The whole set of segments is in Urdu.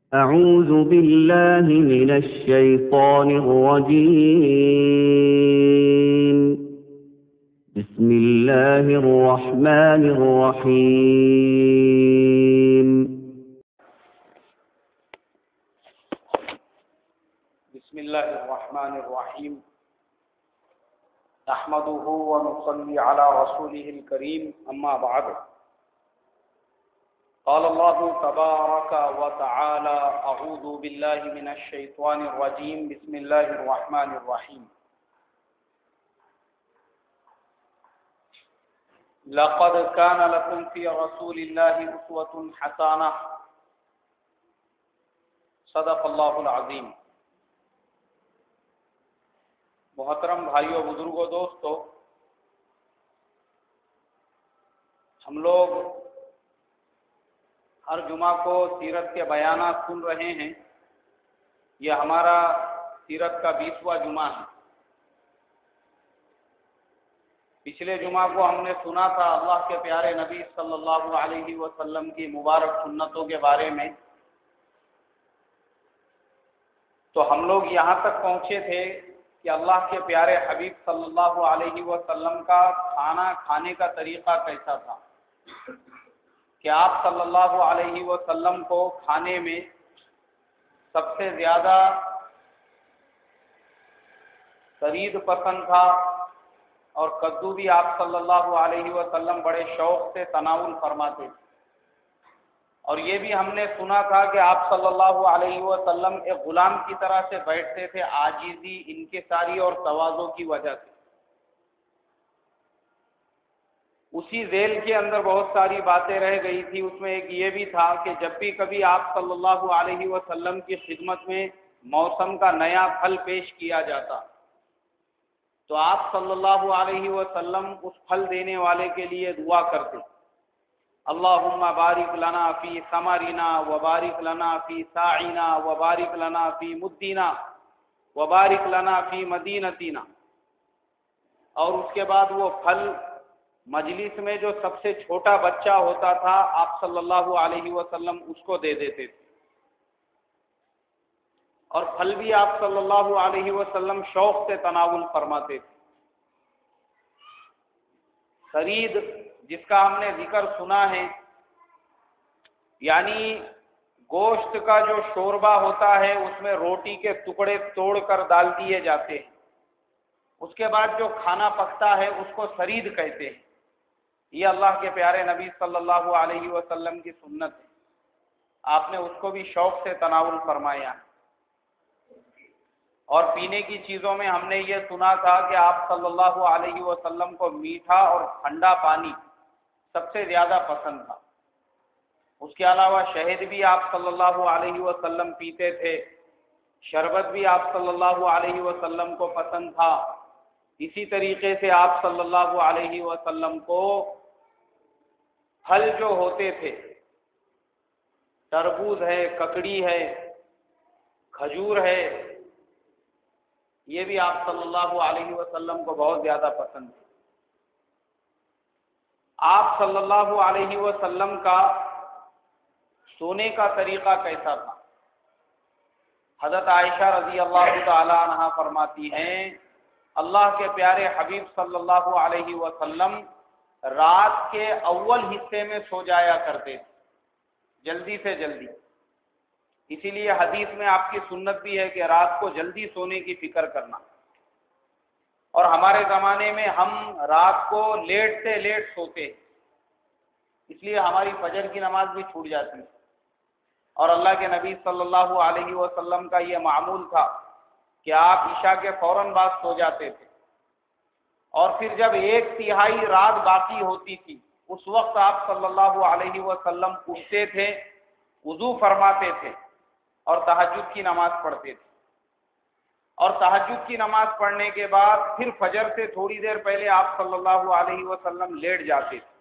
أعوذ بالله من الشيطان الرجيم. بسم الله الرحمن الرحيم. بسم الله الرحمن الرحيم. نحمده ونصلي على رسوله الكريم، أما بعد. قال الله تبارك وتعالى: أعوذ بالله من الشيطان الرجيم. بسم الله الرحمن الرحيم. لقد كان لكم في رسول الله أسوة حسنة. صدق اللہ العظیم. محترم بھائیوں، بزرگوں، دوستو، ہم لوگ ہر جمعہ کو سیرت کے بیانات سن رہے ہیں. یہ ہمارا سیرت کا 20واں جمعہ ہے. پچھلے جمعہ کو ہم نے سنا تھا اللہ کے پیارے نبی صلی اللہ علیہ وسلم کی مبارک سنتوں کے بارے میں. تو ہم لوگ یہاں تک پہنچے تھے کہ اللہ کے پیارے حبیب صلی اللہ علیہ وسلم کا کھانا کھانے کا طریقہ کیسا تھا، کہ آپ صلی اللہ علیہ وسلم کو کھانے میں سب سے زیادہ سرید پسند تھا، اور کدو بھی آپ صلی اللہ علیہ وسلم بڑے شوق سے تناول فرماتے تھے. اور یہ بھی ہم نے سنا تھا کہ آپ صلی اللہ علیہ وسلم ایک غلام کی طرح سے بیٹھتے تھے، عاجزی، انکساری اور تواضع کی وجہ سے. اسی ذیل کے اندر بہت ساری باتیں رہ گئی تھی. اس میں ایک یہ بھی تھا کہ جب بھی کبھی آپ صلی اللہ علیہ وسلم کی خدمت میں موسم کا نیا پھل پیش کیا جاتا تو آپ صلی اللہ علیہ وسلم اس پھل دینے والے کے لیے دعا کرتے: اللہم بارک لنا فی ثمرنا وبارک لنا فی ساعنا وبارک لنا فی مدنا وبارک لنا فی مدینتنا. اور اس کے بعد وہ پھل مجلس میں جو سب سے چھوٹا بچہ ہوتا تھا آپ صلی اللہ علیہ وسلم اس کو دے دیتے تھے. اور پھل بھی آپ صلی اللہ علیہ وسلم شوق سے تناول فرماتے تھے. سرید، جس کا ہم نے ذکر سنا ہے، یعنی گوشت کا جو شوربہ ہوتا ہے اس میں روٹی کے ٹکڑے توڑ کر ڈال دیے جاتے ہیں. اس کے بعد جو کھانا پکتا ہے اس کو سرید کہتے ہیں. یہ اللہ کے پیارے نبی صلی اللہ علیہ وسلم کی سنت ہے. آپ نے اس کو بھی شوق سے تناول فرمایا. اور پینے کی چیزوں میں ہم نے یہ سنا تھا کہ آپ صلی اللہ علیہ وسلم کو میٹھا اور ٹھنڈا پانی سب سے زیادہ پسند تھا. اس کے علاوہ شہد بھی آپ صلی اللہ علیہ وسلم پیتے تھے. شربت بھی آپ صلی اللہ علیہ وسلم کو پسند تھا. اسی طریقے سے آپ صلی اللہ علیہ وسلم کو پھل جو ہوتے تھے، تربوز ہے، ککڑی ہے، کھجور ہے، یہ بھی آپ صلی اللہ علیہ وسلم کو بہت زیادہ پسند ہے. آپ صلی اللہ علیہ وسلم کا سونے کا طریقہ کیسا تھا؟ حضرت عائشہ رضی اللہ تعالی عنہا فرماتی ہیں اللہ کے پیارے حبیب صلی اللہ علیہ وسلم رات کے اول حصے میں سو جایا کرتے تھے، جلدی سے جلدی. اسی لیے حدیث میں آپ کی سنت بھی ہے کہ رات کو جلدی سونے کی فکر کرنا. اور ہمارے زمانے میں ہم رات کو لیٹ سے لیٹ سوتے، اس لیے ہماری فجر کی نماز بھی چھوٹ جاتی ہے. اور اللہ کے نبی صلی اللہ علیہ وسلم کا یہ معمول تھا کہ آپ عشاء کے فوراً بعد سو جاتے تھے، اور پھر جب 1/3 رات باقی ہوتی تھی اس وقت آپ صلی اللہ علیہ وسلم اٹھتے تھے، وضو فرماتے تھے اور تہجد کی نماز پڑھتے تھے. اور تہجد کی نماز پڑھنے کے بعد پھر فجر سے تھوڑی دیر پہلے آپ صلی اللہ علیہ وسلم لیٹ جاتے تھے.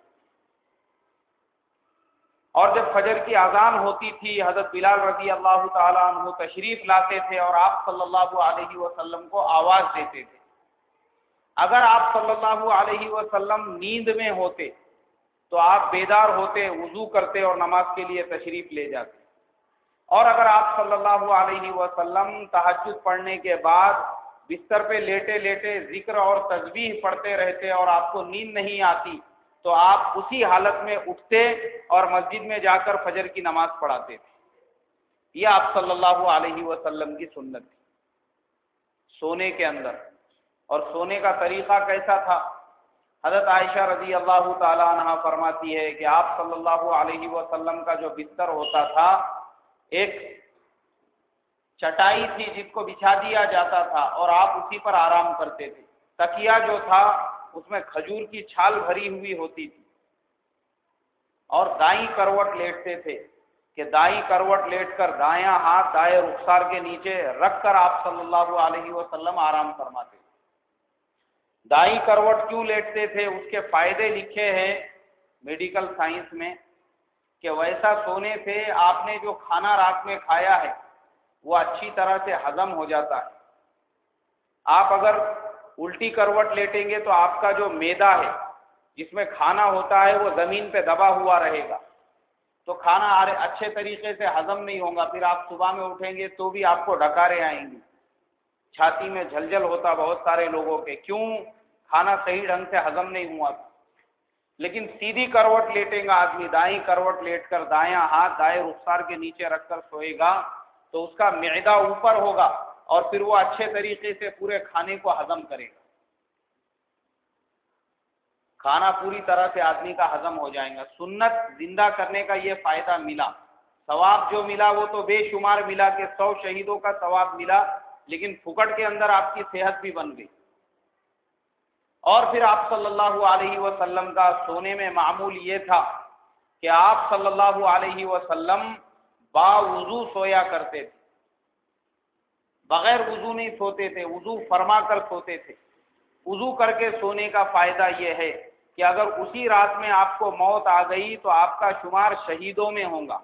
اور جب فجر کی اذان ہوتی تھی حضرت بلال رضی اللہ تعالیٰ عنہ تشریف لاتے تھے اور آپ صلی اللہ علیہ وسلم کو آواز دیتے تھے. اگر آپ صلی اللہ علیہ وسلم نیند میں ہوتے تو آپ بیدار ہوتے، وضو کرتے اور نماز کے لیے تشریف لے جاتے. اور اگر آپ صلی اللہ علیہ وسلم تہجد پڑھنے کے بعد بستر پہ لیٹے لیٹے ذکر اور تسبیح پڑھتے رہتے اور آپ کو نیند نہیں آتی تو آپ اسی حالت میں اٹھتے اور مسجد میں جا کر فجر کی نماز پڑھاتے تھے۔ یہ آپ صلی اللہ علیہ وسلم کی سنت تھی سونے کے اندر۔ اور سونے کا طریقہ کیسا تھا؟ حضرت عائشہ رضی اللہ تعالی عنہا فرماتی ہے کہ آپ صلی اللہ علیہ وسلم کا جو بستر ہوتا تھا ایک چٹائی تھی جس کو بچھا دیا جاتا تھا اور آپ اسی پر آرام کرتے تھے۔ تکیہ جو تھا اس میں کھجور کی چھال بھری ہوئی ہوتی تھی اور دائیں کروٹ لیٹتے تھے کہ دائیں کروٹ لیٹ کر دایاں ہاتھ دائیں رخسار کے نیچے رکھ کر آپ صلی اللہ علیہ وسلم آرام فرماتے تھے۔ دائیں کروٹ کیوں لیٹتے تھے؟ اس کے فائدے لکھے ہیں میڈیکل سائنس میں کہ ویسا سونے سے آپ نے جو کھانا رات میں کھایا ہے وہ اچھی طرح سے ہضم ہو جاتا ہے۔ آپ اگر الٹی کروٹ لیٹیں گے تو آپ کا جو معدہ ہے جس میں کھانا ہوتا ہے وہ زمین پہ دبا ہوا رہے گا تو کھانا اچھے طریقے سے ہضم نہیں ہوگا، پھر آپ صبح میں اٹھیں گے تو بھی آپ کو ڈکاریں آئیں گی، چھاتی میں جھلجھل ہوتا بہت سارے لوگوں کے، کیوں؟ کھانا صحیح ڈھنگ سے ہضم نہیں ہوا تھا۔ لیکن سیدھی کروٹ لیٹیں گا آدمی، دائیں کروٹ لیٹ کر دایاں ہاتھ دائیں رخسار کے نیچے رکھ کر سوئے گا تو اس کا معدہ اوپر ہوگا اور پھر وہ اچھے طریقے سے پورے کھانے کو ہضم کرے گا، کھانا پوری طرح سے آدمی کا ہضم ہو جائے گا۔ سنت زندہ کرنے کا یہ فائدہ ملا، ثواب جو ملا وہ تو بے شمار ملا کہ 100 شہیدوں کا ثواب ملا، لیکن پھکٹ کے اندر آپ کی صحت بھی بن گئی۔ اور پھر آپ صلی اللہ علیہ وسلم کا سونے میں معمول یہ تھا کہ آپ صلی اللہ علیہ وسلم باوضو سویا کرتے تھے، بغیر وضو نہیں سوتے تھے، وضو فرما کر سوتے تھے۔ وضو کر کے سونے کا فائدہ یہ ہے کہ اگر اسی رات میں آپ کو موت آ گئی تو آپ کا شمار شہیدوں میں ہوگا۔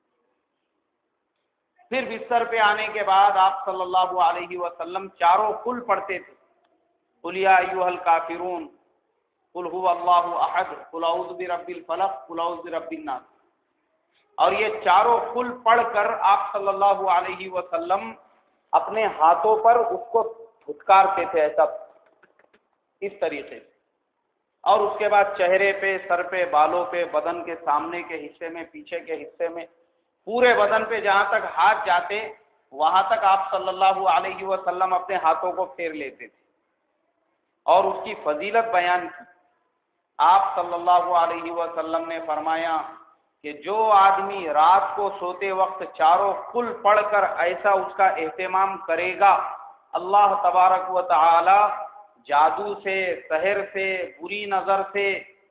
پھر بستر پہ آنے کے بعد آپ صلی اللہ علیہ وسلم چاروں قل پڑھتے تھے، قل یا ایھا الکافرون، قل ھو اللہ احد، قل اعوذ برب الفلق، قل اعوذ برب الناس۔ اور یہ چاروں قل پڑھ کر آپ صلی اللہ علیہ وسلم اپنے ہاتھوں پر اس کو دھتکارتے تھے ایسا، اس طریقے سے، اور اس کے بعد چہرے پہ، سر پہ، بالوں پہ، بدن کے سامنے کے حصے میں، پیچھے کے حصے میں، پورے بدن پہ جہاں تک ہاتھ جاتے وہاں تک آپ صلی اللہ علیہ وسلم اپنے ہاتھوں کو پھیر لیتے تھے اور اس کی فضیلت بیان کی۔ آپ صلی اللہ علیہ وسلم نے فرمایا کہ جو آدمی رات کو سوتے وقت چاروں قل پڑھ کر ایسا اس کا اہتمام کرے گا، اللہ تبارک و تعالی جادو سے، سحر سے، بری نظر سے،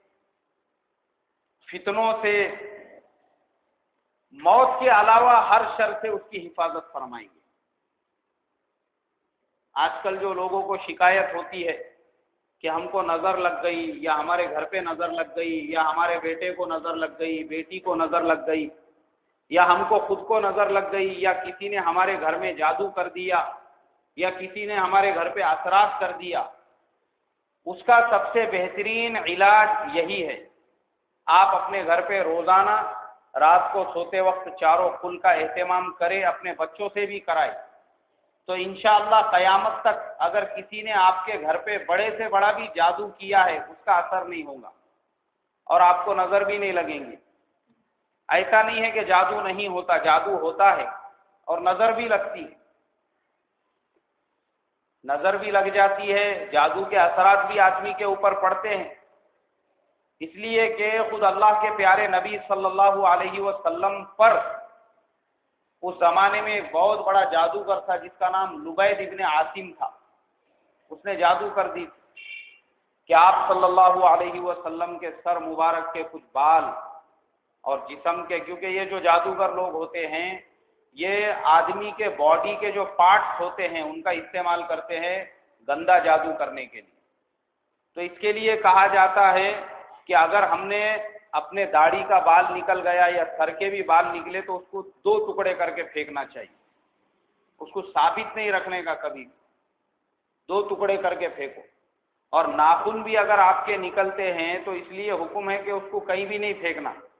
فتنوں سے، موت کے علاوہ ہر شر سے اس کی حفاظت فرمائیں گے۔ آج کل جو لوگوں کو شکایت ہوتی ہے کہ ہم کو نظر لگ گئی، یا ہمارے گھر پہ نظر لگ گئی، یا ہمارے بیٹے کو نظر لگ گئی، بیٹی کو نظر لگ گئی، یا ہم کو خود کو نظر لگ گئی، یا کسی نے ہمارے گھر میں جادو کر دیا، یا کسی نے ہمارے گھر پہ اثرات کر دیا، اس کا سب سے بہترین علاج یہی ہے، آپ اپنے گھر پہ روزانہ رات کو سوتے وقت چاروں قل کا اہتمام کریں، اپنے بچوں سے بھی کرائیں، تو انشاءاللہ قیامت تک اگر کسی نے آپ کے گھر پہ بڑے سے بڑا بھی جادو کیا ہے اس کا اثر نہیں ہوگا اور آپ کو نظر بھی نہیں لگیں گے۔ ایسا نہیں ہے کہ جادو نہیں ہوتا، جادو ہوتا ہے اور نظر بھی لگتی ہے، نظر بھی لگ جاتی ہے، جادو کے اثرات بھی آدمی کے اوپر پڑتے ہیں، اس لیے کہ خود اللہ کے پیارے نبی صلی اللہ علیہ وسلم پر اس زمانے میں ایک بہت بڑا جادوگر تھا جس کا نام لبید ابن عاصم تھا، اس نے جادو کر دی کہ آپ صلی اللہ علیہ وسلم کے سر مبارک کے کچھ بال اور جسم کے، کیونکہ یہ جو جادوگر لوگ ہوتے ہیں یہ آدمی کے باڈی کے جو پارٹس ہوتے ہیں ان کا استعمال کرتے ہیں گندا جادو کرنے کے لیے، تو اس کے لیے کہا جاتا ہے کہ اگر ہم نے اپنے داڑھی کا بال نکل گیا یا سر کے بھی بال نکلے تو اس کو 2 ٹکڑے کر کے پھینکنا چاہیے، اس کو ثابت نہیں رکھنے کا، کبھی 2 ٹکڑے کر کے پھینکو۔ اور ناخن بھی اگر آپ کے نکلتے ہیں تو اس لیے حکم ہے کہ اس کو کہیں بھی نہیں پھینکنا،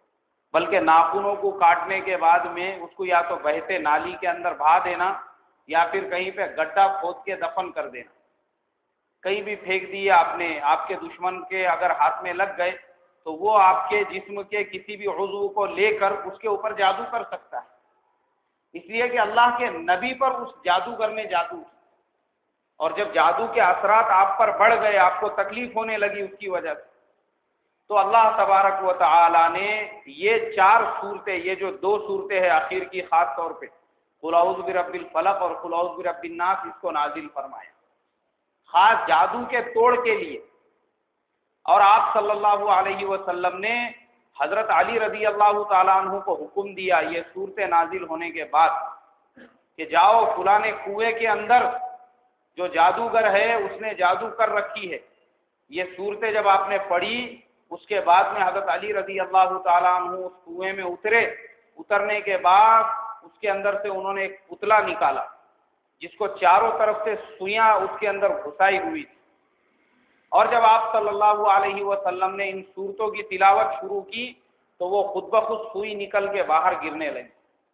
بلکہ ناخنوں کو کاٹنے کے بعد میں اس کو یا تو بہتے نالی کے اندر بہا دینا یا پھر کہیں پہ گڈھا کھود کے دفن کر دینا، کہیں بھی پھینک دیا آپ نے، آپ کے دشمن کے اگر ہاتھ میں لگ گئے تو وہ آپ کے جسم کے کسی بھی عضو کو لے کر اس کے اوپر جادو کر سکتا ہے، اس لیے کہ اللہ کے نبی پر اس جادوگر نے جادو کی، اور جب جادو کے اثرات آپ پر بڑھ گئے، آپ کو تکلیف ہونے لگی اس کی وجہ سے، تو اللہ تبارک و تعالی نے یہ 4 صورتیں، یہ جو 2 صورتیں ہیں آخر کی خاص طور پہ قل اعوذ برب الفلق اور قل اعوذ برب الناس، اس کو نازل فرمایا خاص جادو کے توڑ کے لیے۔ اور آپ صلی اللہ علیہ وسلم نے حضرت علی رضی اللہ تعالیٰ عنہ کو حکم دیا یہ صورتیں نازل ہونے کے بعد کہ جاؤ فلاں کنویں کے اندر جو جادوگر ہے اس نے جادو کر رکھی ہے، یہ صورتیں جب آپ نے پڑھی اس کے بعد میں حضرت علی رضی اللہ تعالیٰ عنہ اس کنویں میں اترنے کے بعد اس کے اندر سے انہوں نے ایک پتلا نکالا جس کو چاروں طرف سے سوئیاں اس کے اندر گھسائی ہوئی تھی، اور جب آپ صلی اللہ علیہ وسلم نے ان صورتوں کی تلاوت شروع کی تو وہ خود بخود سوئی نکل کے باہر گرنے لگی۔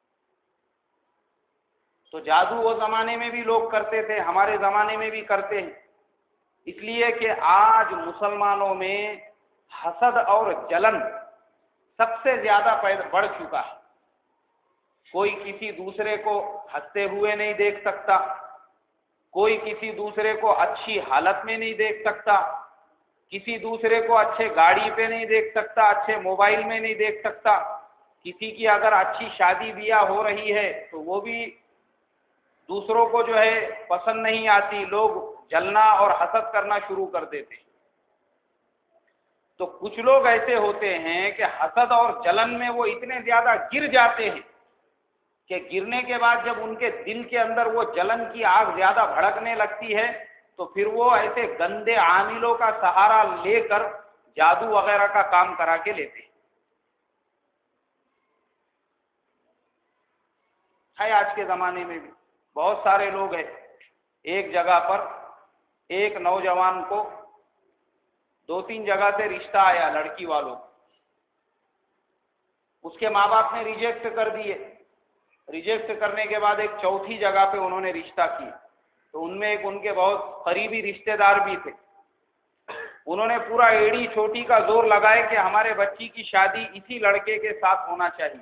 تو جادو وہ زمانے میں بھی لوگ کرتے تھے، ہمارے زمانے میں بھی کرتے ہیں، اس لیے کہ آج مسلمانوں میں حسد اور جلن سب سے زیادہ بڑھ چکا ہے، کوئی کسی دوسرے کو ہنستے ہوئے نہیں دیکھ سکتا، کوئی کسی دوسرے کو اچھی حالت میں نہیں دیکھ سکتا، کسی دوسرے کو اچھے گاڑی پہ نہیں دیکھ سکتا، اچھے موبائل میں نہیں دیکھ سکتا، کسی کی اگر اچھی شادی بیاہ ہو رہی ہے تو وہ بھی دوسروں کو جو ہے پسند نہیں آتی، لوگ جلنا اور حسد کرنا شروع کر دیتے ہیں۔ تو کچھ لوگ ایسے ہوتے ہیں کہ حسد اور جلن میں وہ اتنے زیادہ گر جاتے ہیں کہ گرنے کے بعد جب ان کے دل کے اندر وہ جلن کی آگ زیادہ بھڑکنے لگتی ہے تو پھر وہ ایسے گندے عاملوں کا سہارا لے کر جادو وغیرہ کا کام کرا کے لیتے ہیں۔ آج کے زمانے میں بھی بہت سارے لوگ ہیں، ایک جگہ پر ایک نوجوان کو 2-3 جگہ سے رشتہ آیا لڑکی والوں، اس کے ماں باپ نے ریجیکٹ کر دیے، ریجیکٹ کرنے کے بعد ایک 4تھی جگہ پہ انہوں نے رشتہ کیا، تو ان میں ایک ان کے بہت قریبی رشتہ دار بھی تھے، انہوں نے پورا ایڑی چوٹی کا زور لگائے کہ ہمارے بچی کی شادی اسی لڑکے کے ساتھ ہونا چاہیے،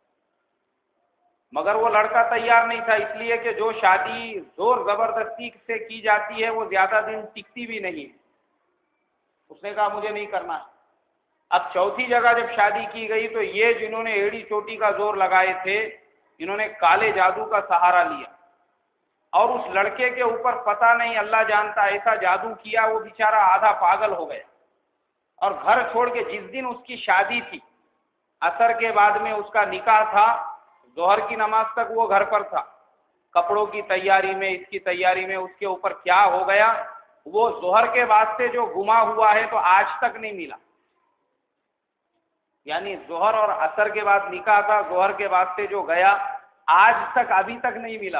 مگر وہ لڑکا تیار نہیں تھا، اس لیے کہ جو شادی زور زبردستی سے کی جاتی ہے وہ زیادہ دن ٹکتی بھی نہیں ہے، اس نے کہا مجھے نہیں کرنا ہے۔ اب 4تھی جگہ جب شادی کی گئی تو یہ جنہوں نے ایڑی چوٹی کا زور لگائے تھے انہوں نے کالے جادو کا سہارا لیا اور اس لڑکے کے اوپر پتہ نہیں اللہ جانتا ایسا جادو کیا وہ بیچارہ آدھا پاگل ہو گیا، اور گھر چھوڑ کے جس دن اس کی شادی تھی عصر کے بعد میں اس کا نکاح تھا، ظہر کی نماز تک وہ گھر پر تھا، کپڑوں کی تیاری میں اس کی تیاری میں اس کے اوپر کیا ہو گیا وہ ظہر کے بعد سے جو گما ہوا ہے تو آج تک نہیں ملا، یعنی ظہر اور عصر کے بعد نکاح تھا، ظہر کے بعد سے جو گیا آج تک ابھی تک نہیں ملا،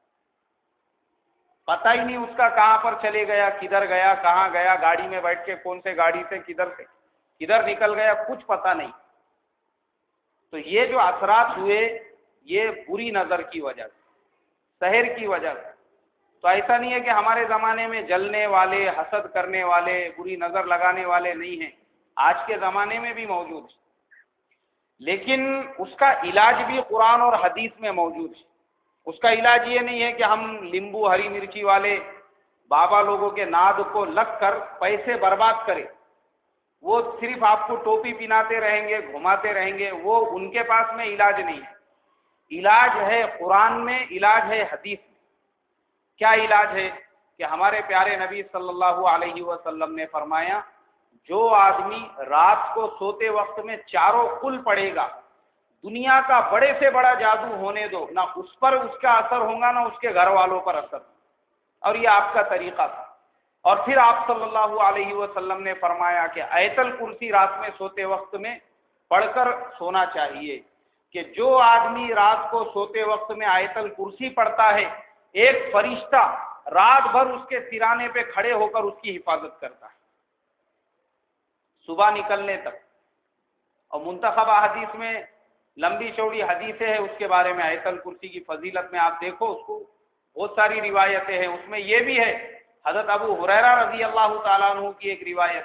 پتہ ہی نہیں اس کا کہاں پر چلے گیا، کدھر گیا، کہاں گیا، گاڑی میں بیٹھ کے کون سے گاڑی سے کدھر نکل گیا، کچھ پتہ نہیں۔ تو یہ جو اثرات ہوئے یہ بری نظر کی وجہ سے، سحر کی وجہ سے۔ تو ایسا نہیں ہے کہ ہمارے زمانے میں جلنے والے، حسد کرنے والے، بری نظر لگانے والے نہیں ہیں، آج کے زمانے میں بھی موجود ہیں، لیکن اس کا علاج بھی قرآن اور حدیث میں موجود ہے۔ اس کا علاج یہ نہیں ہے کہ ہم لیمبو ہری مرچی والے بابا لوگوں کے ناد کو لگ کر پیسے برباد کریں، وہ صرف آپ کو ٹوپی پہناتے رہیں گے، گھماتے رہیں گے، وہ ان کے پاس میں علاج نہیں ہے۔ علاج ہے قرآن میں، علاج ہے حدیث میں۔ کیا علاج ہے کہ ہمارے پیارے نبی صلی اللہ علیہ وسلم نے فرمایا جو آدمی رات کو سوتے وقت میں چاروں قل پڑھے گا، دنیا کا بڑے سے بڑا جادو ہونے دو، نہ اس پر اس کا اثر ہوگا نہ اس کے گھر والوں پر اثر، اور یہ آپ کا طریقہ تھا۔ اور پھر آپ صلی اللہ علیہ وسلم نے فرمایا کہ آیت الکرسی رات میں سوتے وقت میں پڑھ کر سونا چاہیے، کہ جو آدمی رات کو سوتے وقت میں آیت الکرسی پڑھتا ہے ایک فرشتہ رات بھر اس کے سرانے پہ کھڑے ہو کر اس کی حفاظت کرتا ہے صبح نکلنے تک۔ اور منتخب حدیث میں لمبی چوڑی حدیثیں ہیں اس کے بارے میں، آیت الکرسی کی فضیلت میں آپ دیکھو اس کو، بہت ساری روایتیں ہیں، اس میں یہ بھی ہے حضرت ابو ہریرہ رضی اللہ تعالیٰ عنہ کی ایک روایت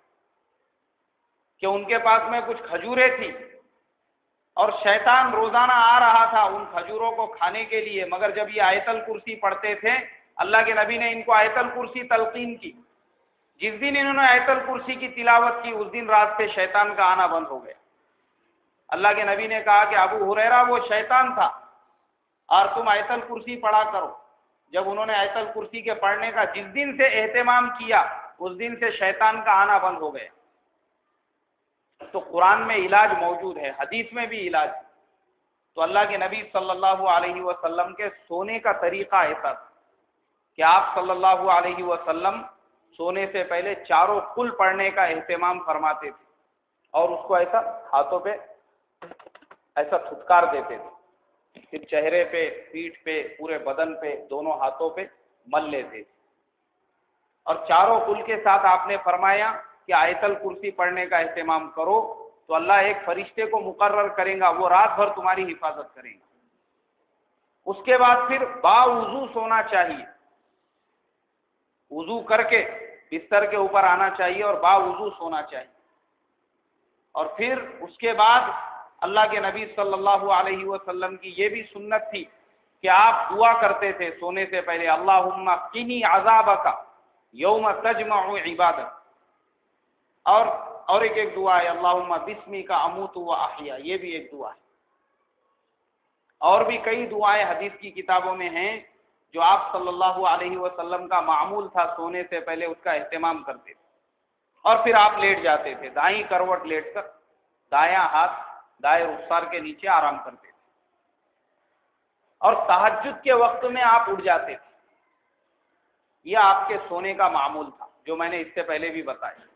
کہ ان کے پاس میں کچھ کھجوریں تھی اور شیطان روزانہ آ رہا تھا ان کھجوروں کو کھانے کے لیے، مگر جب یہ آیت الکرسی پڑھتے تھے اللہ کے نبی نے ان کو آیت الکرسی تلقین کی، جس دن انہوں نے آیت الکرسی کی تلاوت کی اس دن رات سے شیطان کا آنا بند ہو گیا۔ اللہ کے نبی نے کہا کہ ابو ہریرہ وہ شیطان تھا اور تم آیت الکرسی پڑھا کرو۔ جب انہوں نے آیت الکرسی کے پڑھنے کا جس دن سے اہتمام کیا اس دن سے شیطان کا آنا بند ہو گیا۔ تو قرآن میں علاج موجود ہے، حدیث میں بھی علاج ہے۔ تو اللہ کے نبی صلی اللہ علیہ وسلم کے سونے کا طریقہ ایسا تھا کہ آپ صلی اللہ علیہ وسلم سونے سے پہلے چاروں قل پڑھنے کا اہتمام فرماتے تھے اور اس کو ایسا ہاتھوں پہ ایسا تھتکار دیتے تھے، پھر چہرے پہ، پیٹھ پہ، پورے بدن پہ، دونوں ہاتھوں پہ مل لیتے تھے، اور چاروں قل کے ساتھ آپ نے فرمایا کہ آیت الکرسی پڑھنے کا اہتمام کرو تو اللہ ایک فرشتے کو مقرر کرے گا، وہ رات بھر تمہاری حفاظت کرے گا۔ اس کے بعد پھر باوضو سونا چاہیے، وضو کر کے بستر کے اوپر آنا چاہیے اور باوضو سونا چاہیے۔ اور پھر اس کے بعد اللہ کے نبی صلی اللہ علیہ وسلم کی یہ بھی سنت تھی کہ آپ دعا کرتے تھے سونے سے پہلے، اللہم قنی عذابک یوم تجمع عبادک، اور ایک دعا ہے اللہم بسمک اموت و احیا، یہ بھی ایک دعا ہے۔ اور بھی کئی دعائیں حدیث کی کتابوں میں ہیں جو آپ صلی اللہ علیہ وسلم کا معمول تھا سونے سے پہلے اس کا اہتمام کرتے تھے۔ اور پھر آپ لیٹ جاتے تھے، دائیں کروٹ لیٹ کر دایاں ہاتھ دائیں رخسار کے نیچے آرام کرتے تھے، اور تہجد کے وقت میں آپ اٹھ جاتے تھے۔ یہ آپ کے سونے کا معمول تھا جو میں نے اس سے پہلے بھی بتایا۔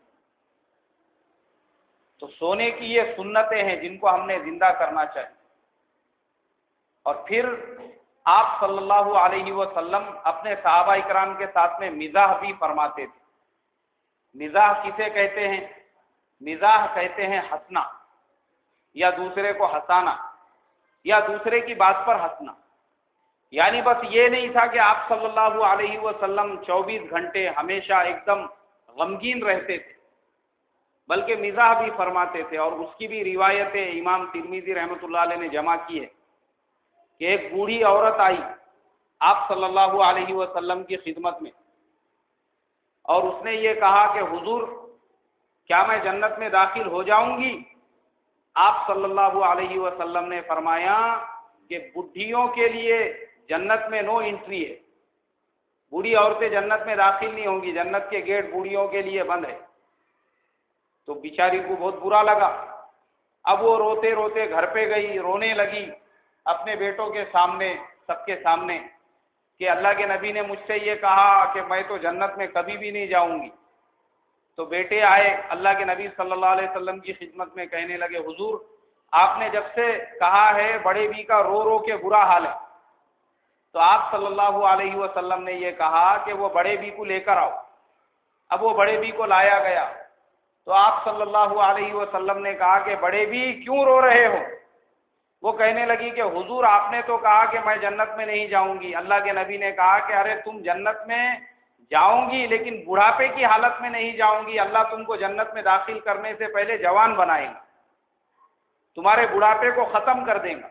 تو سونے کی یہ سنتیں ہیں جن کو ہم نے زندہ کرنا چاہیے۔ اور پھر آپ صلی اللہ علیہ وسلم اپنے صحابہ اکرام کے ساتھ میں مزاح بھی فرماتے تھے۔ مزاح کسے کہتے ہیں؟ مزاح کہتے ہیں ہنسنا، یا دوسرے کو ہنسانا، یا دوسرے کی بات پر ہنسنا۔ یعنی بس یہ نہیں تھا کہ آپ صلی اللہ علیہ وسلم 24 گھنٹے ہمیشہ ایک دم غمگین رہتے تھے، بلکہ مزاح بھی فرماتے تھے، اور اس کی بھی روایتیں امام ترمذی رحمۃ اللہ علیہ نے جمع کی ہے کہ ایک بوڑھی عورت آئی آپ صلی اللہ علیہ وسلم کی خدمت میں، اور اس نے یہ کہا کہ حضور کیا میں جنت میں داخل ہو جاؤں گی؟ آپ صلی اللہ علیہ وسلم نے فرمایا کہ بڈھیوں کے لیے جنت میں نو انٹری ہے، بوڑھی عورتیں جنت میں داخل نہیں ہوں گی، جنت کے گیٹ بوڑھیوں کے لیے بند ہے۔ تو بیچاری کو بہت برا لگا، اب وہ روتے روتے گھر پہ گئی، رونے لگی اپنے بیٹوں کے سامنے، سب کے سامنے، کہ اللہ کے نبی نے مجھ سے یہ کہا کہ میں تو جنت میں کبھی بھی نہیں جاؤں گی۔ تو بیٹے آئے اللہ کے نبی صلی اللہ علیہ وسلم کی خدمت میں، کہنے لگے حضور آپ نے جب سے کہا ہے بڑے بھی کا رو رو کے برا حال ہے، تو آپ صلی اللہ علیہ وسلم نے یہ کہا کہ وہ بڑے بھی کو لے کر آؤ۔ اب وہ بڑے بھی کو لایا گیا تو آپ صلی اللہ علیہ وسلم نے کہا کہ بڑے بھی کیوں رو رہے ہو؟ وہ کہنے لگی کہ حضور آپ نے تو کہا کہ میں جنت میں نہیں جاؤں گی۔ اللہ کے نبی نے کہا کہ ارے تم جنت میں جاؤں گی لیکن بڑھاپے کی حالت میں نہیں جاؤں گی، اللہ تم کو جنت میں داخل کرنے سے پہلے جوان بنائے گا، تمہارے بڑھاپے کو ختم کر دیں گا۔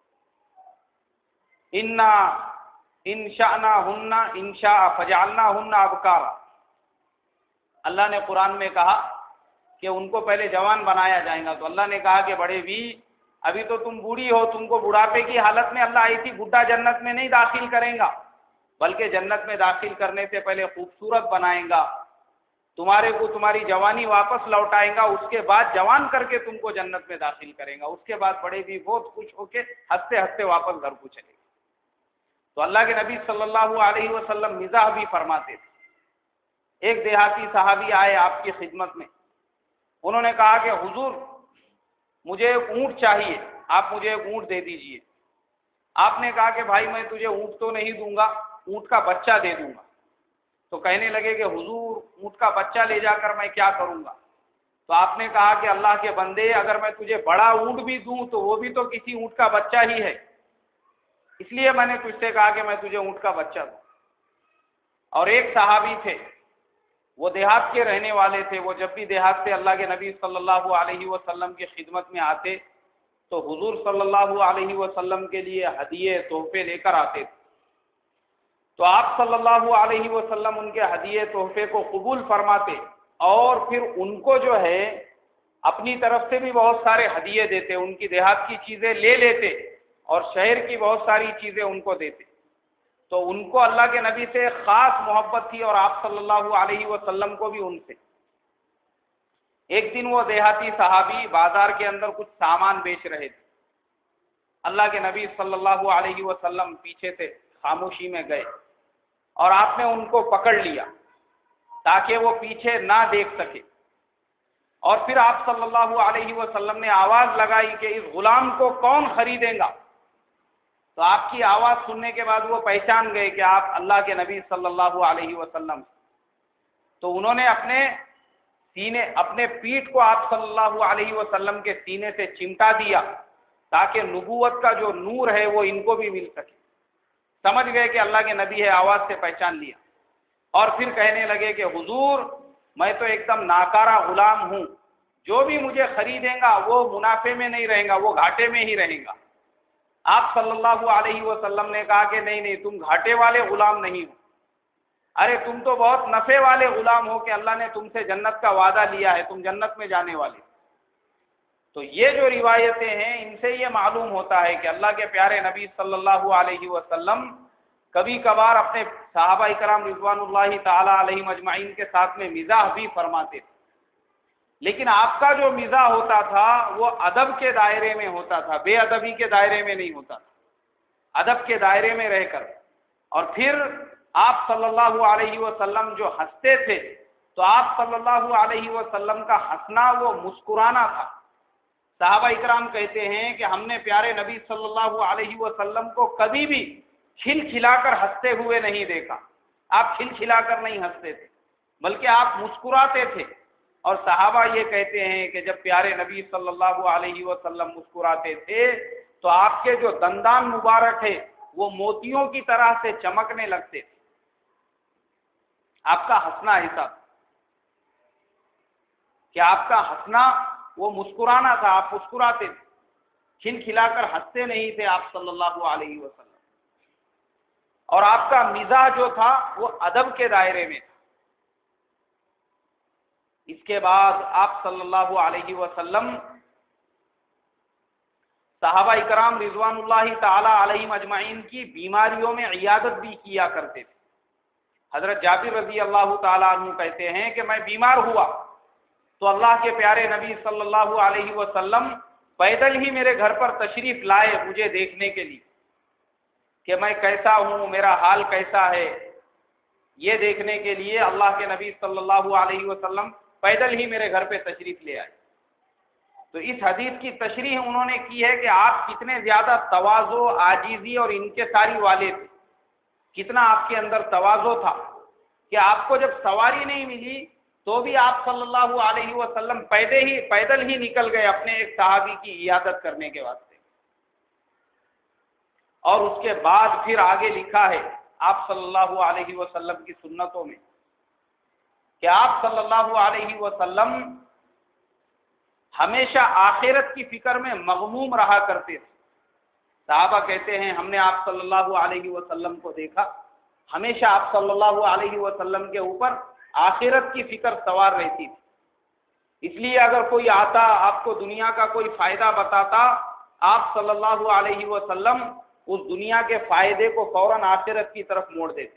انا انشأناہن انشاء فجعلناہن ابکارا، اللہ نے قرآن میں کہا کہ ان کو پہلے جوان بنایا جائے گا۔ تو اللہ نے کہا کہ بڑے بھی ابھی تو تم بوڑھی ہو، تم کو بڑھاپے کی حالت میں اللہ ایسی بڈھا جنت میں نہیں داخل کریں گا، بلکہ جنت میں داخل کرنے سے پہلے خوبصورت بنائیں گا، تمہارے کو تمہاری جوانی واپس لوٹائیں گا، اس کے بعد جوان کر کے تم کو جنت میں داخل کریں گا۔ اس کے بعد بڑے بھی بہت خوش ہو کے ہنستے ہنستے واپس گھر کو چلے گا۔ تو اللہ کے نبی صلی اللہ علیہ وسلم مزاح بھی فرماتے تھے۔ ایک دیہاتی صحابی آئے آپ کی خدمت میں، انہوں نے کہا کہ حضور مجھے ایک اونٹ چاہیے، آپ مجھے ایک اونٹ دے دیجئے۔ آپ نے کہا کہ بھائی میں تجھے اونٹ تو نہیں دوں گا، اونٹ کا بچہ دے دوں گا۔ تو کہنے لگے کہ حضور اونٹ کا بچہ لے جا کر میں کیا کروں گا؟ تو آپ نے کہا کہ اللہ کے بندے اگر میں تجھے بڑا اونٹ بھی دوں تو وہ بھی تو کسی اونٹ کا بچہ ہی ہے، اس لیے میں نے تجھ سے کہا کہ میں تجھے اونٹ کا بچہ دوں۔ اور ایک صحابی تھے، وہ دیہات کے رہنے والے تھے، وہ جب بھی دیہات سے اللہ کے نبی صلی اللہ علیہ وسلم کی خدمت میں آتے تو حضور صلی اللہ علیہ وسلم کے لیے ہدیے تحفے لے کر آتے تھے، تو آپ صلی اللہ علیہ وسلم ان کے ہدیے تحفے کو قبول فرماتے اور پھر ان کو جو ہے اپنی طرف سے بھی بہت سارے ہدیے دیتے، ان کی دیہات کی چیزیں لے لیتے اور شہر کی بہت ساری چیزیں ان کو دیتے۔ تو ان کو اللہ کے نبی سے خاص محبت تھی اور آپ صلی اللہ علیہ وسلم کو بھی ان سے۔ ایک دن وہ دیہاتی صحابی بازار کے اندر کچھ سامان بیچ رہے تھے، اللہ کے نبی صلی اللہ علیہ وسلم پیچھے سے خاموشی میں گئے اور آپ نے ان کو پکڑ لیا تاکہ وہ پیچھے نہ دیکھ سکے، اور پھر آپ صلی اللہ علیہ وسلم نے آواز لگائی کہ اس غلام کو کون خریدے گا؟ تو آپ کی آواز سننے کے بعد وہ پہچان گئے کہ آپ اللہ کے نبی صلی اللہ علیہ وسلم، تو انہوں نے اپنے پیٹھ کو آپ صلی اللہ علیہ وسلم کے سینے سے چمٹا دیا تاکہ نبوت کا جو نور ہے وہ ان کو بھی مل سکے۔ سمجھ گئے کہ اللہ کے نبی ہے، آواز سے پہچان لیا، اور پھر کہنے لگے کہ حضور میں تو ایک دم ناکارہ غلام ہوں، جو بھی مجھے خریدے گا وہ منافع میں نہیں رہے گا، وہ گھاٹے میں ہی رہے گا۔ آپ صلی اللہ علیہ وسلم نے کہا کہ نہیں، تم گھاٹے والے غلام نہیں ہو، ارے تم تو بہت نفع والے غلام ہو کہ اللہ نے تم سے جنت کا وعدہ لیا ہے، تم جنت میں جانے والے۔ تو یہ جو روایتیں ہیں ان سے یہ معلوم ہوتا ہے کہ اللہ کے پیارے نبی صلی اللہ علیہ وسلم کبھی کبھار اپنے صحابہ کرام رضوان اللہ تعالی علیہم اجمعین کے ساتھ میں مزاح بھی فرماتے تھے، لیکن آپ کا جو مزاح ہوتا تھا وہ ادب کے دائرے میں ہوتا تھا، بے ادبی کے دائرے میں نہیں ہوتا تھا، ادب کے دائرے میں رہ کر۔ اور پھر آپ صلی اللہ علیہ وسلم جو ہنستے تھے تو آپ صلی اللہ علیہ وسلم کا ہنسنا وہ مسکرانا تھا۔ صحابہ اکرام کہتے ہیں کہ ہم نے پیارے نبی صلی اللہ علیہ وسلم کو کبھی بھی کھلکھلا کر ہنستے ہوئے نہیں دیکھا، آپ کھلکھلا کر نہیں ہنستے تھے بلکہ آپ مسکراتے تھے۔ اور صحابہ یہ کہتے ہیں کہ جب پیارے نبی صلی اللہ علیہ وسلم مسکراتے تھے تو آپ کے جو دندان مبارک ہے وہ موتیوں کی طرح سے چمکنے لگتے تھے۔ آپ کا ہنسنا ایسا تھا کہ آپ کا ہنسنا وہ مسکرانا تھا، آپ مسکراتے تھے، کھلکھلا کر ہنستے نہیں تھے آپ صلی اللہ علیہ وسلم۔ اور آپ کا مزاح جو تھا وہ ادب کے دائرے میں تھا۔ اس کے بعد آپ صلی اللہ علیہ وسلم صحابہ اکرام رضوان اللہ تعالی علیہم اجمعین کی بیماریوں میں عیادت بھی کیا کرتے تھے۔ حضرت جابر رضی اللہ تعالی عنہ کہتے ہیں کہ میں بیمار ہوا تو اللہ کے پیارے نبی صلی اللہ علیہ وسلم پیدل ہی میرے گھر پر تشریف لائے مجھے دیکھنے کے لیے کہ میں کیسا ہوں، میرا حال کیسا ہے، یہ دیکھنے کے لیے اللہ کے نبی صلی اللہ علیہ وسلم پیدل ہی میرے گھر پہ تشریف لے آئے۔ تو اس حدیث کی تشریح انہوں نے کی ہے کہ آپ کتنے زیادہ تواضع، عاجزی اور انکساری والے تھے، کتنا آپ کے اندر تواضع تھا کہ آپ کو جب سواری نہیں ملی تو بھی آپ صلی اللہ علیہ وسلم پیدل ہی نکل گئے اپنے ایک صحابی کی عیادت کرنے کے واسطے۔ اور اس کے بعد پھر آگے لکھا ہے آپ صلی اللہ علیہ وسلم کی سنتوں میں کہ آپ صلی اللہ علیہ وسلم ہمیشہ آخرت کی فکر میں مغموم رہا کرتے تھے۔ صحابہ کہتے ہیں ہم نے آپ صلی اللہ علیہ وسلم کو دیکھا، ہمیشہ آپ صلی اللہ علیہ وسلم کے اوپر آخرت کی فکر سوار رہتی تھی، اس لیے اگر کوئی آتا آپ کو دنیا کا کوئی فائدہ بتاتا، آپ صلی اللہ علیہ وسلم اس دنیا کے فائدے کو فوراً آخرت کی طرف موڑ دیتے۔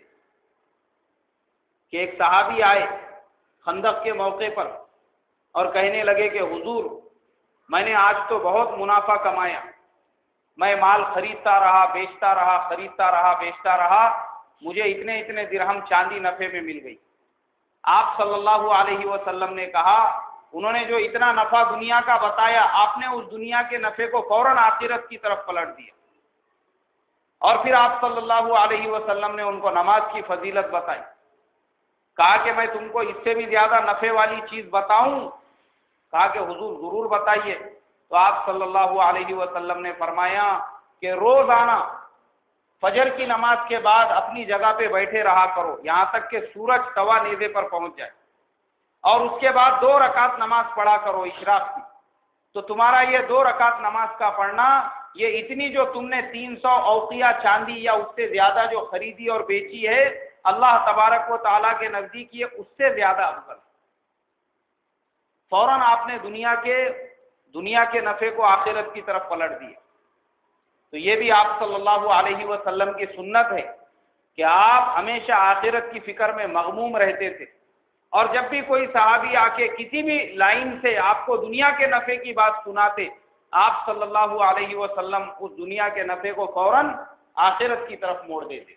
کہ ایک صحابی آئے خندق کے موقع پر اور کہنے لگے کہ حضور میں نے آج تو بہت منافع کمایا، میں مال خریدتا رہا بیچتا رہا، خریدتا رہا بیچتا رہا، مجھے اتنے درہم چاندی نفع میں مل گئی۔ آپ صلی اللہ علیہ وسلم نے کہا انہوں نے جو اتنا نفع دنیا کا بتایا، آپ نے اس دنیا کے نفع کو فوراً آخرت کی طرف پلٹ دیا۔ اور پھر آپ صلی اللہ علیہ وسلم نے ان کو نماز کی فضیلت بتائی، کہا کہ میں تم کو اس سے بھی زیادہ نفع والی چیز بتاؤں؟ کہا کہ حضور ضرور بتائیے۔ تو آپ صلی اللہ علیہ وسلم نے فرمایا کہ روزانہ فجر کی نماز کے بعد اپنی جگہ پہ بیٹھے رہا کرو یہاں تک کہ سورج توا نیزے پر پہنچ جائے، اور اس کے بعد 2 رکعت نماز پڑھا کرو اشراق کی۔ تو تمہارا یہ 2 رکعت نماز کا پڑھنا، یہ اتنی جو تم نے 300 اوقیہ چاندی یا اس سے زیادہ جو خریدی اور بیچی ہے، اللہ تبارک و تعالیٰ کے نزدیک یہ اس سے زیادہ افضل۔ فوراً آپ نے دنیا کے نفع کو آخرت کی طرف پلٹ دیا۔ تو یہ بھی آپ صلی اللہ علیہ وسلم کی سنت ہے کہ آپ ہمیشہ آخرت کی فکر میں مغموم رہتے تھے، اور جب بھی کوئی صحابی آ کے کسی بھی لائن سے آپ کو دنیا کے نفع کی بات سناتے، آپ صلی اللہ علیہ وسلم اس دنیا کے نفع کو فوراً آخرت کی طرف موڑ دیتے۔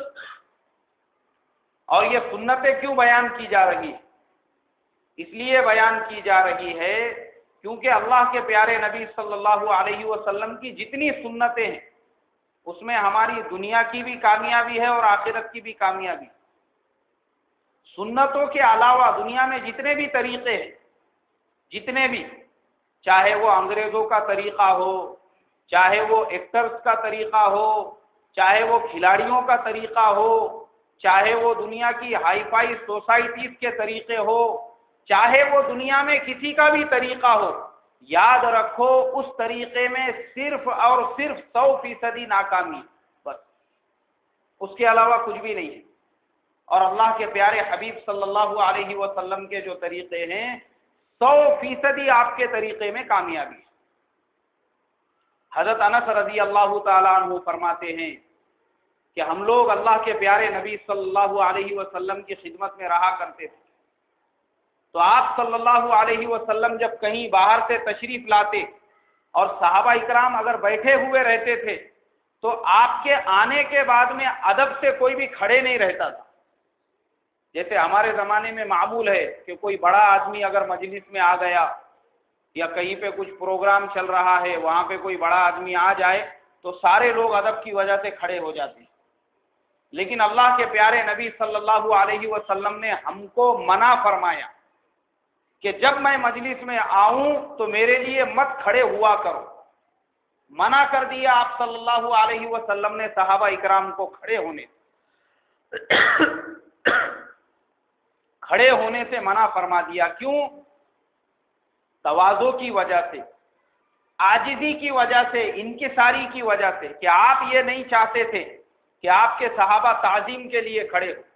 اور یہ سنتیں کیوں بیان کی جا رہی ہے؟ اس لیے بیان کی جا رہی ہے کیونکہ اللہ کے پیارے نبی صلی اللہ علیہ وسلم کی جتنی سنتیں ہیں اس میں ہماری دنیا کی بھی کامیابی ہے اور آخرت کی بھی کامیابی۔ سنتوں کے علاوہ دنیا میں جتنے بھی طریقے ہیں، جتنے بھی، چاہے وہ انگریزوں کا طریقہ ہو، چاہے وہ ایکٹرز کا طریقہ ہو، چاہے وہ کھلاڑیوں کا طریقہ ہو، چاہے وہ دنیا کی ہائی فائی سوسائٹیز کے طریقے ہو، چاہے وہ دنیا میں کسی کا بھی طریقہ ہو، یاد رکھو اس طریقے میں صرف اور صرف 100% ناکامی، بس اس کے علاوہ کچھ بھی نہیں ہے۔ اور اللہ کے پیارے حبیب صلی اللہ علیہ وسلم کے جو طریقے ہیں 100% آپ کے طریقے میں کامیابی ہے۔ حضرت انس رضی اللہ تعالیٰ عنہ فرماتے ہیں کہ ہم لوگ اللہ کے پیارے نبی صلی اللہ علیہ وسلم کی خدمت میں رہا کرتے تھے، تو آپ صلی اللہ علیہ وسلم جب کہیں باہر سے تشریف لاتے اور صحابہ اکرام اگر بیٹھے ہوئے رہتے تھے تو آپ کے آنے کے بعد میں ادب سے کوئی بھی کھڑے نہیں رہتا تھا۔ جیسے ہمارے زمانے میں معمول ہے کہ کوئی بڑا آدمی اگر مجلس میں آ گیا یا کہیں پہ کچھ پروگرام چل رہا ہے وہاں پہ کوئی بڑا آدمی آ جائے تو سارے لوگ ادب کی وجہ سے کھڑے ہو جاتے ہیں، لیکن اللہ کے پیارے نبی صلی اللہ علیہ وسلم نے ہم کو منع فرمایا کہ جب میں مجلس میں آؤں تو میرے لیے مت کھڑے ہوا کرو۔ منع کر دیا آپ صلی اللہ علیہ وسلم نے صحابہ اکرام کو کھڑے ہونے سے منع فرما دیا۔ کیوں؟ تواضع کی وجہ سے، عاجزی کی وجہ سے، انکساری کی وجہ سے، کہ آپ یہ نہیں چاہتے تھے کہ آپ کے صحابہ تعظیم کے لیے کھڑے ہو۔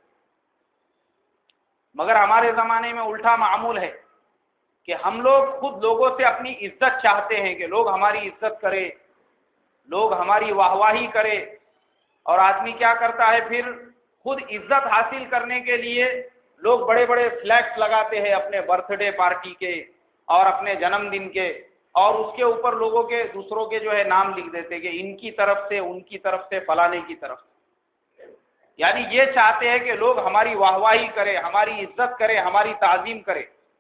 مگر ہمارے زمانے میں الٹا معمول ہے کہ ہم لوگ خود لوگوں سے اپنی عزت چاہتے ہیں کہ لوگ ہماری عزت کرے، لوگ ہماری واہواہی کرے، اور آدمی کیا کرتا ہے پھر خود عزت حاصل کرنے کے لیے لوگ بڑے بڑے فلیکس لگاتے ہیں اپنے برتھ ڈے پارٹی کے اور اپنے جنم دن کے، اور اس کے اوپر لوگوں کے دوسروں کے جو ہے نام لکھ دیتے کہ ان کی طرف سے، ان کی طرف سے، فلانے کی طرف سے۔ یعنی یہ چاہتے ہیں کہ لوگ ہماری واہواہی کرے، ہماری عزت کرے، ہماری تعظیم کرے۔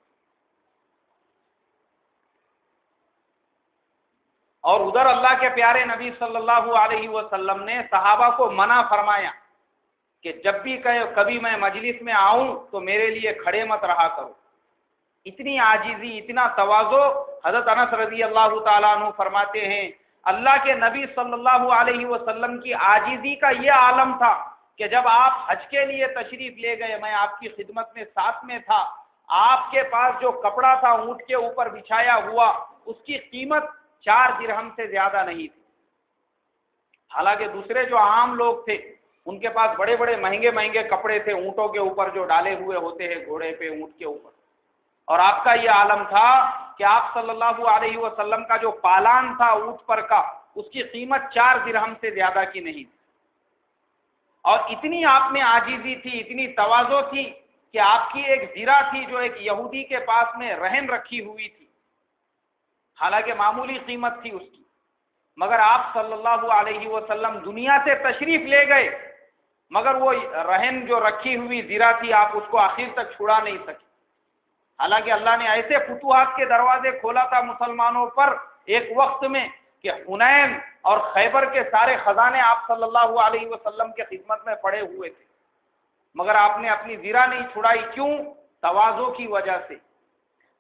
اور ادھر اللہ کے پیارے نبی صلی اللہ علیہ وسلم نے صحابہ کو منع فرمایا کہ جب بھی کبھی میں مجلس میں آؤں تو میرے لیے کھڑے مت رہا کرو۔ اتنی عاجزی، اتنا تواضع۔ حضرت انس رضی اللہ تعالیٰ عنہ فرماتے ہیں اللہ کے نبی صلی اللہ علیہ وسلم کی عاجزی کا یہ عالم تھا کہ جب آپ حج کے لیے تشریف لے گئے، میں آپ کی خدمت میں ساتھ میں تھا، آپ کے پاس جو کپڑا تھا اونٹ کے اوپر بچھایا ہوا، اس کی قیمت 4 درہم سے زیادہ نہیں تھی۔ حالانکہ دوسرے جو عام لوگ تھے ان کے پاس بڑے بڑے مہنگے مہنگے کپڑے تھے اونٹوں کے اوپر جو ڈالے ہوئے ہوتے ہیں گھوڑے پہ، اونٹ کے اوپر، اور آپ کا یہ عالم تھا کہ آپ صلی اللہ علیہ وسلم کا جو پالان تھا اونٹ پر کا، اس کی قیمت 4 درہم سے زیادہ کی نہیں تھی۔ اور اتنی آپ میں عاجزی تھی، اتنی تواضع تھی کہ آپ کی ایک زرہ تھی جو ایک یہودی کے پاس میں رہن رکھی ہوئی تھی، حالانکہ معمولی قیمت تھی اس کی، مگر آپ صلی اللہ علیہ وسلم دنیا سے تشریف لے گئے، مگر وہ رہن جو رکھی ہوئی زرہ تھی آپ اس کو آخر تک چھڑا نہیں سکے۔ حالانکہ اللہ نے ایسے فتوحات کے دروازے کھولا تھا مسلمانوں پر ایک وقت میں کہ حنین اور خیبر کے سارے خزانے آپ صلی اللہ علیہ وسلم کے خدمت میں پڑے ہوئے تھے، مگر آپ نے اپنی زرہ نہیں چھڑائی۔ کیوں؟ تواضع کی وجہ سے۔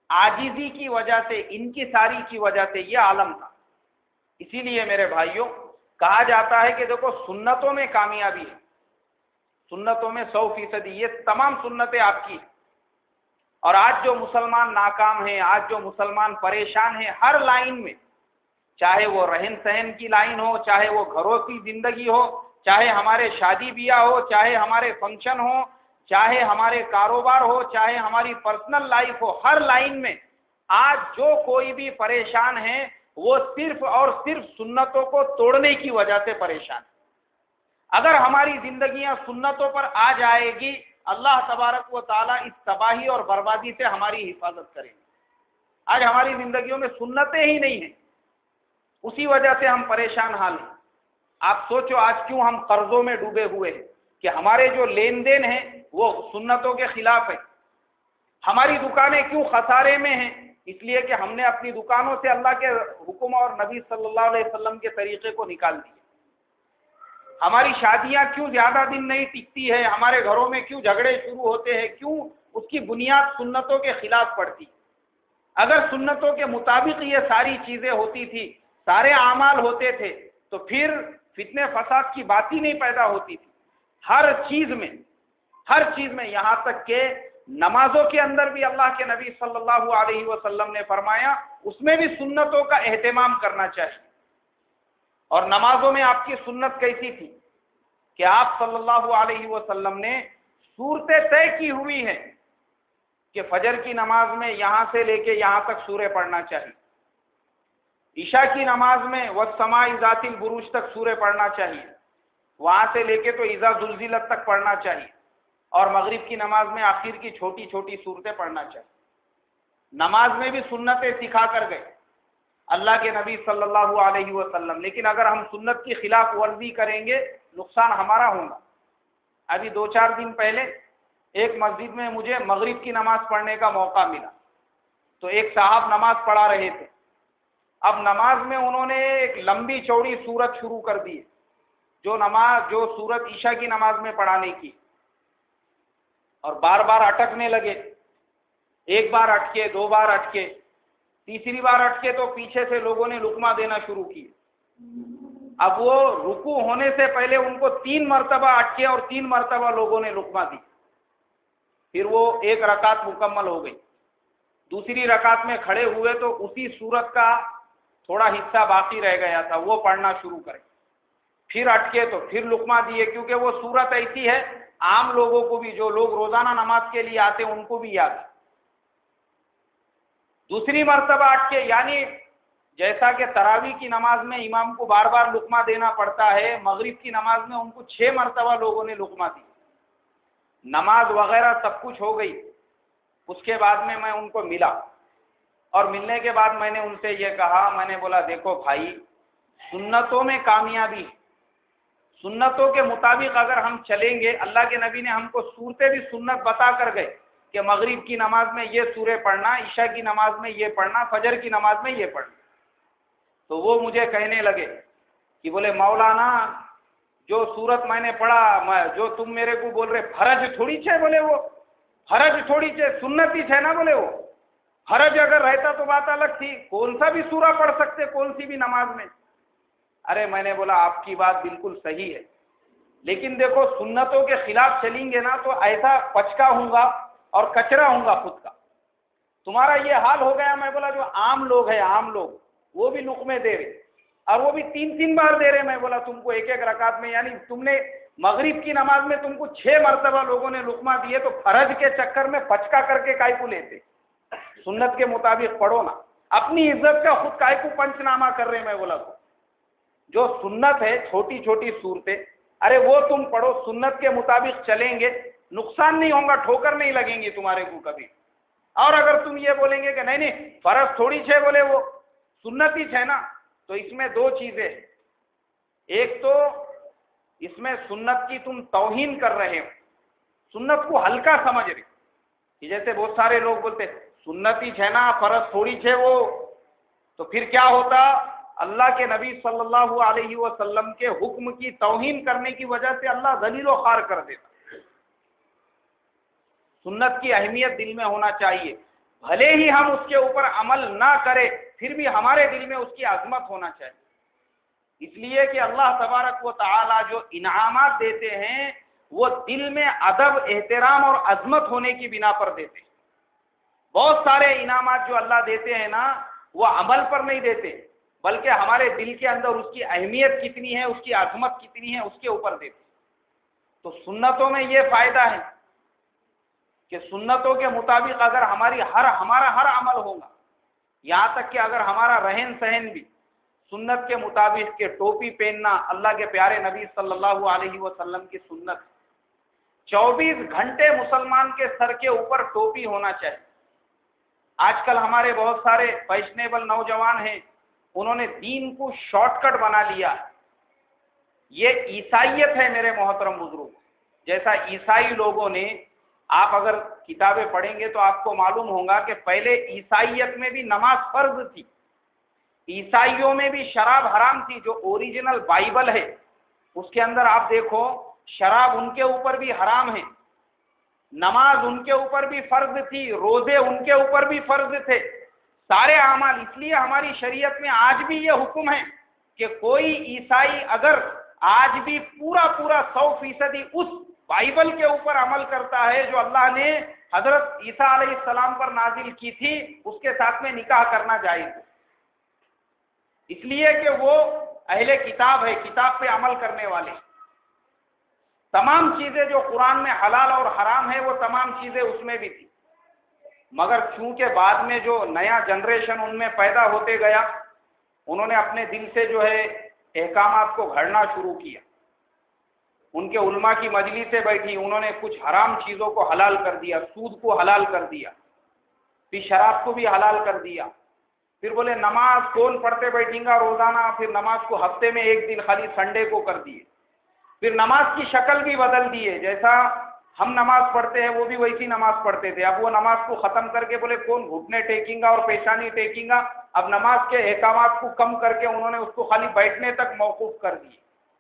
आजिजी की वजह से, इनकिसारी की वजह से ये आलम था। इसीलिए मेरे भाइयों कहा जाता है कि देखो सुन्नतों में कामयाबी है, सुन्नतों में 100%, ये तमाम सुन्नतें आपकी हैं। और आज जो मुसलमान नाकाम हैं, आज जो मुसलमान परेशान हैं हर लाइन में, चाहे वो रहन सहन की लाइन हो, चाहे वो घरों की जिंदगी हो, चाहे हमारे शादी ब्याह हो, चाहे हमारे फंक्शन हो, चाहे हमारे कारोबार हो, चाहे हमारी पर्सनल लाइफ हो, हर लाइन में आज जो कोई भी परेशान है वो सिर्फ और सिर्फ सुन्नतों को तोड़ने की वजह से परेशान है। अगर हमारी जिंदगियां सुन्नतों पर आ जाएगी, अल्लाह तबारक व ताला इस तबाही और बर्बादी से हमारी हिफाजत करेंगे। आज हमारी जिंदगियों में सुन्नतें ही नहीं है, उसी वजह से हम परेशान हाल हैं। आप सोचो आज क्यों हम कर्जों में डूबे हुए हैं, कि हमारे जो लेन देन है वो सुन्नतों के खिलाफ है। हमारी दुकानें क्यों खसारे में हैं, इसलिए कि हमने अपनी दुकानों से अल्लाह के हुक्म और नबी सल्लल्लाहु अलैहि वसल्लम के तरीके को निकाल दिया। हमारी शादियां क्यों ज्यादा दिन नहीं टिकती है, हमारे घरों में क्यों झगड़े शुरू होते हैं, क्यों उसकी बुनियाद सुन्नतों के खिलाफ पड़ती। अगर सुन्नतों के मुताबिक ये सारी चीजें होती थी, सारे आमाल होते थे, तो फिर फितने फसाद की बात ही नहीं पैदा होती थी। हर चीज में यहाँ तक के नमाजों के अंदर भी अल्लाह के नबी सल्लल्लाहु अलैहि वसल्लम ने फरमाया उसमें भी सुन्नतों का एहतमाम करना चाहिए। और नमाजों में आपकी सुन्नत कैसी थी कि आप सल्लल्लाहु अलैहि वसल्लम ने सूरतें तय की हुई हैं कि फजर की नमाज में यहां से लेके यहां तक सूरह पढ़ना चाहिए, ईशा की नमाज में वस्समाई ज़ातिल बुरूज तक सूरह पढ़ना चाहिए, वहां से लेके तो इज़ा ज़ुल्ज़िलत तक पढ़ना चाहिए, और मगरिब की नमाज में आखिर की छोटी छोटी सूरतें पढ़ना चाहिए। नमाज में भी सुन्नतें सिखा कर गए अल्लाह के नबी सल्लल्लाहु अलैहि वसल्लम। लेकिन अगर हम सुन्नत की खिलाफ वर्जी करेंगे नुकसान हमारा होगा। अभी 2-4 दिन पहले एक मस्जिद में मुझे मगरिब की नमाज पढ़ने का मौका मिला, तो एक साहब नमाज पढ़ा रहे थे। अब नमाज में उन्होंने एक लंबी चौड़ी सूरत शुरू कर दी, जो सूरत ईशा की नमाज में पढ़ाने की, और बार बार अटकने लगे। एक बार अटके, 2 बार अटके, तीसरी बार अटके तो पीछे से लोगों ने लुकमा देना शुरू किए। अब वो रुकू होने से पहले उनको 3 मरतबा अटके और 3 मरतबा लोगों ने लुकमा दी। फिर वो एक रकात मुकम्मल हो गई। दूसरी रकात में खड़े हुए तो उसी सूरत का थोड़ा हिस्सा बाकी रह गया था, वो पढ़ना शुरू करें। फिर अटके तो फिर लुकमा दिए, क्योंकि वो सूरत ऐसी है आम लोगों को भी, जो लोग रोजाना नमाज के लिए आते उनको भी याद है। दूसरी मर्तबा अटके, यानी जैसा कि तरावी की नमाज में इमाम को बार बार लुकमा देना पड़ता है, मगरिब की नमाज में उनको 6 मरतबा लोगों ने लुकमा दी। नमाज वगैरह सब कुछ हो गई। उसके बाद में मैं उनको मिला, और मिलने के बाद मैंने उनसे ये कहा, मैंने बोला देखो भाई, सुन्नतों में कामयाबी है, सुन्नतों के मुताबिक अगर हम चलेंगे, अल्लाह के नबी ने हमको सूरतें भी सुन्नत बता कर गए कि मगरिब की नमाज में ये सूरह पढ़ना, ईशा की नमाज में ये पढ़ना, फजर की नमाज में ये पढ़ना। तो वो मुझे कहने लगे कि बोले मौलाना, जो सूरत मैंने पढ़ा, जो तुम मेरे को बोल रहे फर्ज थोड़ी छे, बोले वो फर्ज थोड़ी छे, सुन्नत ही छे ना। बोले वो फर्ज अगर रहता तो बात अलग थी, कौन सा भी सूरा पढ़ सकते कौन सी भी नमाज में। अरे मैंने बोला आपकी बात बिल्कुल सही है, लेकिन देखो सुन्नतों के खिलाफ चलेंगे ना तो ऐसा पचका होगा और कचरा होगा खुद का। तुम्हारा ये हाल हो गया। मैं बोला जो आम लोग हैं, आम लोग वो भी लुकमे दे रहे, और वो भी 3-3 बार दे रहे। मैं बोला तुमको एक एक रकात में, यानी तुमने मगरिब की नमाज में तुमको 6 मरतबा लोगों ने लुकमा दिए, तो फर्ज के चक्कर में पचका करके काय को लेते। सुन्नत के मुताबिक पढ़ो ना, अपनी इज्जत का खुद काय को पंचनामा कर रहे। मैं बोला तो जो सुन्नत है छोटी छोटी सूरतें, अरे वो तुम पढ़ो, सुन्नत के मुताबिक चलेंगे, नुकसान नहीं होगा, ठोकर नहीं लगेंगी तुम्हारे को कभी। और अगर तुम ये बोलेंगे कि नहीं नहीं फर्ज थोड़ी छे, बोले वो सुन्नत ही है ना, तो इसमें 2 चीजें। एक तो इसमें सुन्नत की तुम तौहीन कर रहे हो, सुन्नत को हल्का समझ रहे कि जैसे बहुत सारे लोग बोलते सुन्नत ही है ना, फर्ज थोड़ी छे वो। तो फिर क्या होता, अल्लाह के नबी सल्लल्लाहु अलैहि वसल्लम के हुक्म की तौहीन करने की वजह से अल्लाह ज़लील व ख़ार कर देता। सुन्नत की अहमियत दिल में होना चाहिए। بھلے ہی ہم اس کے اوپر عمل نہ کریں پھر بھی ہمارے دل میں اس کی عظمت ہونا چاہیے، اس لیے کہ اللہ تبارک و تعالی جو انعامات دیتے ہیں وہ دل میں ادب، احترام اور عظمت ہونے کی بنا پر دیتے ہیں۔ بہت سارے انعامات جو اللہ دیتے ہیں نا وہ عمل پر نہیں دیتے، بلکہ ہمارے دل کے اندر اس کی اہمیت کتنی ہے، اس کی عظمت کتنی ہے، اس کے اوپر دیتے۔ تو سنتوں میں یہ فائدہ ہے کہ سنتوں کے مطابق اگر ہمارا ہر عمل ہوگا، یہاں تک کہ اگر ہمارا رہن سہن بھی سنت کے مطابق کہ ٹوپی پہننا اللہ کے پیارے نبی صلی اللہ علیہ وسلم کی سنت، 24 گھنٹے مسلمان کے سر کے اوپر ٹوپی ہونا چاہیے۔ آج کل ہمارے بہت سارے فیشنیبل نوجوان ہیں، انہوں نے دین کو شارٹ کٹ بنا لیا۔ یہ عیسائیت ہے میرے محترم بزرگ، جیسا عیسائی لوگوں نے، آپ اگر کتابیں پڑھیں گے تو آپ کو معلوم ہوگا کہ پہلے عیسائیت میں بھی نماز فرض تھی، عیسائیوں میں بھی شراب حرام تھی۔ جو اوریجنل بائبل ہے اس کے اندر آپ دیکھو شراب ان کے اوپر بھی حرام ہے، نماز ان کے اوپر بھی فرض تھی، روزے ان کے اوپر بھی فرض تھے، سارے اعمال۔ اس لیے ہماری شریعت میں آج بھی یہ حکم ہے کہ کوئی عیسائی اگر آج بھی پورا 100% اس بائبل کے اوپر عمل کرتا ہے جو اللہ نے حضرت عیسیٰ علیہ السلام پر نازل کی تھی، اس کے ساتھ میں نکاح کرنا جائز ہے، اس لیے کہ وہ اہل کتاب ہے، کتاب پہ عمل کرنے والے۔ تمام چیزیں جو قرآن میں حلال اور حرام ہے وہ تمام چیزیں اس میں بھی تھی، مگر چونکہ بعد میں جو نیا جنریشن ان میں پیدا ہوتے گیا، انہوں نے اپنے دل سے جو ہے احکامات کو گھڑنا شروع کیا۔ ان کے علماء کی مجلسیں بیٹھی، انہوں نے کچھ حرام چیزوں کو حلال کر دیا، سود کو حلال کر دیا، پھر شراب کو بھی حلال کر دیا، پھر بولے نماز کون پڑھتے بیٹھیں گا روزانہ، پھر نماز کو ہفتے میں ایک دن خالی سنڈے کو کر دیے، پھر نماز کی شکل بھی بدل دیے، جیسا ہم نماز پڑھتے ہیں وہ بھی ویسی نماز پڑھتے تھے، اب وہ نماز کو ختم کر کے بولے کون گھٹنے ٹیکیں گا اور پیشانی ٹیکیں گا، اب نماز کے احکامات کو کم کر کے انہوں نے اس کو خالی بیٹھنے تک موقوف کر دیے۔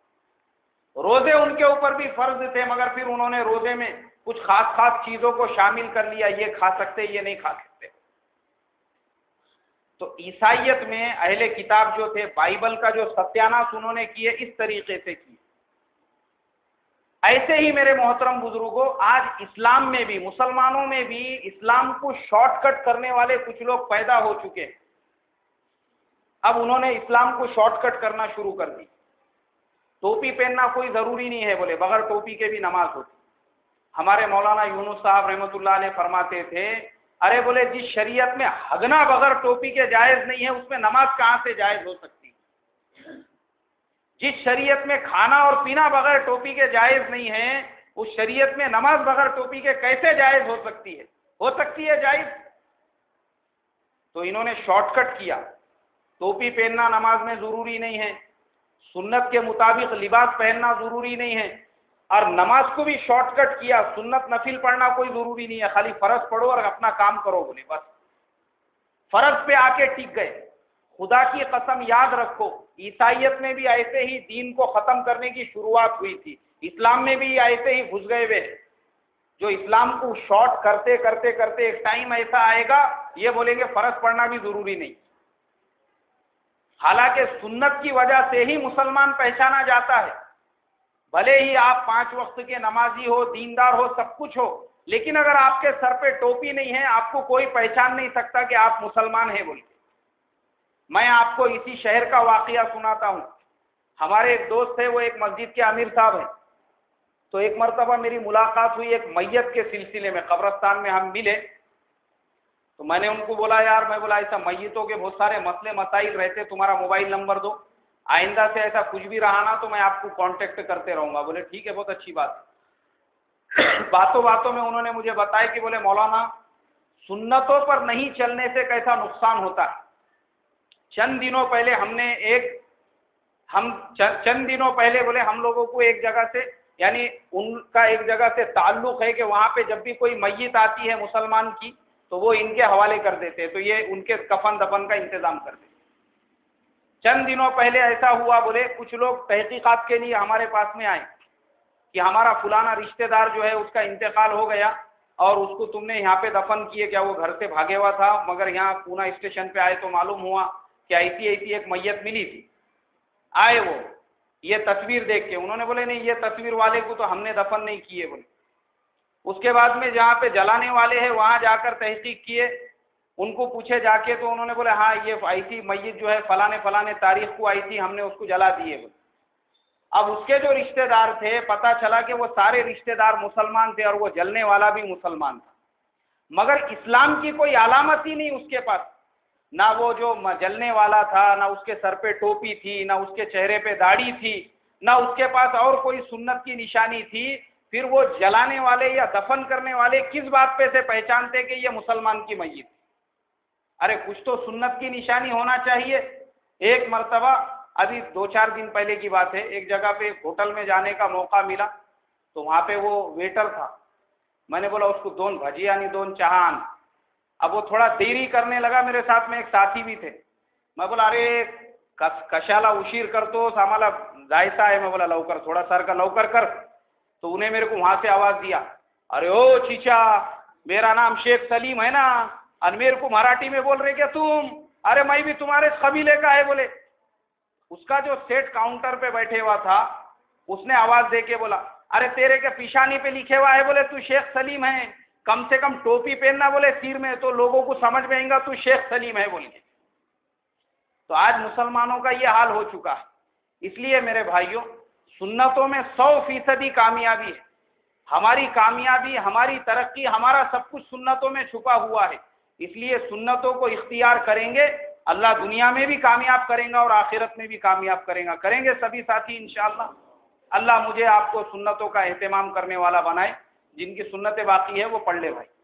روزے ان کے اوپر بھی فرض تھے، مگر پھر انہوں نے روزے میں کچھ خاص چیزوں کو شامل کر لیا، یہ کھا سکتے یہ نہیں کھا سکتے۔ تو عیسائیت میں اہل کتاب جو تھے بائبل کا جو ستیاناش انہوں نے کیے اس طریقے سے کیے۔ ایسے ہی میرے محترم بزرگوں آج اسلام میں بھی، مسلمانوں میں بھی اسلام کو شارٹ کٹ کرنے والے کچھ لوگ پیدا ہو چکے ہیں۔ اب انہوں نے اسلام کو شارٹ کٹ کرنا شروع کر دی۔ ٹوپی پہننا کوئی ضروری نہیں ہے، بولے بغیر ٹوپی کے بھی نماز ہوتی۔ ہمارے مولانا یونس صاحب رحمۃ اللہ علیہ فرماتے تھے، ارے بولے جس شریعت میں ہگنا بغیر ٹوپی کے جائز نہیں ہے اس میں نماز کہاں سے جائز ہو سکتی؟ جس شریعت میں کھانا اور پینا بغیر ٹوپی کے جائز نہیں ہے اس شریعت میں نماز بغیر ٹوپی کے کیسے جائز ہو سکتی ہے؟ ہو سکتی ہے جائز؟ تو انہوں نے شارٹ کٹ کیا، ٹوپی پہننا نماز میں ضروری نہیں ہے، سنت کے مطابق لباس پہننا ضروری نہیں ہے، اور نماز کو بھی شارٹ کٹ کیا، سنت نفل پڑھنا کوئی ضروری نہیں ہے، خالی فرض پڑھو اور اپنا کام کرو، بولے بس فرض پہ آ کے ٹک گئے۔ خدا کی قسم یاد رکھو، عیسائیت میں بھی ایسے ہی دین کو ختم کرنے کی شروعات ہوئی تھی، اسلام میں بھی ایسے ہی گھس گئے ہوئے، جو اسلام کو شارٹ کرتے کرتے کرتے ایک ٹائم ایسا آئے گا یہ بولیں گے فرض پڑھنا بھی ضروری نہیں۔ حالانکہ سنت کی وجہ سے ہی مسلمان پہچانا جاتا ہے، بھلے ہی آپ 5 وقت کے نمازی ہو، دیندار ہو، سب کچھ ہو، لیکن اگر آپ کے سر پہ ٹوپی نہیں ہے آپ کو کوئی پہچان نہیں سکتا کہ آپ مسلمان ہیں بول کے۔ میں آپ کو اسی شہر کا واقعہ سناتا ہوں۔ ہمارے ایک دوست ہے، وہ ایک مسجد کے امیر صاحب ہیں، تو ایک مرتبہ میری ملاقات ہوئی ایک میت کے سلسلے میں، قبرستان میں ہم ملے، تو میں نے ان کو بولا یار، میں بولا ایسا میتوں کے بہت سارے مسئلے مسائل رہتے، تمہارا موبائل نمبر دو، آئندہ سے ایسا کچھ بھی رہا نا تو میں آپ کو کانٹیکٹ کرتے رہوں گا۔ بولے ٹھیک ہے، بہت اچھی بات۔ باتوں باتوں میں انہوں نے مجھے بتایا کہ بولے مولانا سنتوں پر نہیں چلنے سے کیسا نقصان ہوتا ہے۔ چند دنوں پہلے بولے ہم لوگوں کو ایک جگہ سے، یعنی ان کا ایک جگہ سے تعلق ہے کہ وہاں پہ جب بھی کوئی میت آتی ہے مسلمان کی تو وہ ان کے حوالے کر دیتے ہیں، تو یہ ان کے کفن دفن کا انتظام کر دیتے۔ چند دنوں پہلے ایسا ہوا، بولے کچھ لوگ تحقیقات کے لیے ہمارے پاس میں آئے کہ ہمارا فلانا رشتہ دار جو ہے اس کا انتقال ہو گیا، اور اس کو تم نے یہاں پہ دفن کیے، کیا وہ گھر سے بھاگے ہوا تھا؟ مگر یہاں پونا اسٹیشن پہ آئے تو معلوم ہوا کہ ایسی ایک میت ملی تھی۔ آئے وہ یہ تصویر دیکھ کے، انہوں نے بولے نہیں، یہ تصویر والے کو تو ہم نے دفن نہیں کیے بولے۔ اس کے بعد میں جہاں پہ جلانے والے ہیں وہاں جا کر تحقیق کیے، ان کو پوچھے جا کے تو انہوں نے بولے ہاں یہ ایسی میت جو ہے فلانے تاریخ کو آئی تھی، ہم نے اس کو جلا دیے بولے۔ اب اس کے جو رشتہ دار تھے پتہ چلا کہ وہ سارے رشتہ دار مسلمان تھے اور وہ جلنے والا بھی مسلمان تھا، مگر اسلام کی کوئی علامت ہی نہیں اس کے پاس، نہ وہ جو جلنے والا تھا، نہ اس کے سر پہ ٹوپی تھی، نہ اس کے چہرے پہ داڑھی تھی، نہ اس کے پاس اور کوئی سنت کی نشانی تھی۔ پھر وہ جلانے والے یا دفن کرنے والے کس بات پہ سے پہچانتے کہ یہ مسلمان کی میت؟ ارے کچھ تو سنت کی نشانی ہونا چاہیے۔ ایک مرتبہ ابھی 2-4 دن پہلے کی بات ہے، ایک جگہ پہ ایک ہوٹل میں جانے کا موقع ملا، تو وہاں پہ وہ ویٹر تھا، میں نے بولا اس کو 2 بھجی یعنی 2 چہان۔ اب وہ تھوڑا دیری کرنے لگا، میرے ساتھ میں ایک ساتھی بھی تھے، میں بولا ارے کشالا اشیر کرتو آम्हाला जायचं आहे، میں بولا لوکر تھوڑا سر کا لوکر کر۔ تو انہیں میرے کو وہاں سے آواز دیا، ارے او چیچا میرا نام شیخ سلیم ہے نا، اور میرے کو مراٹھی میں بول رہے کیا تم؟ ارے میں بھی تمہارے قبیلے کا ہے بولے۔ اس کا جو سیٹ کاؤنٹر پہ بیٹھے ہوا تھا اس نے آواز دے کے بولا ارے تیرے کے پیشانی پہ لکھے ہوا ہے بولے تو شیخ سلیم ہے، کم سے کم ٹوپی پہننا بولے سیر میں، تو لوگوں کو سمجھ میں آئے گا تو شیخ سلیم ہے بول کے۔ تو آج مسلمانوں کا یہ حال ہو چکا ہے۔ اس لیے میرے بھائیوں، سنتوں میں 100% کامیابی ہے۔ ہماری کامیابی، ہماری ترقی، ہمارا سب کچھ سنتوں میں چھپا ہوا ہے۔ اس لیے سنتوں کو اختیار کریں گے، اللہ دنیا میں بھی کامیاب کریں گا اور آخرت میں بھی کامیاب کریں گے سبھی ساتھی انشاءاللہ۔ اللہ مجھے آپ کو سنتوں کا اہتمام کرنے والا بنائے، جن کی سنتیں باقی ہے وہ پڑھ لے بھائی۔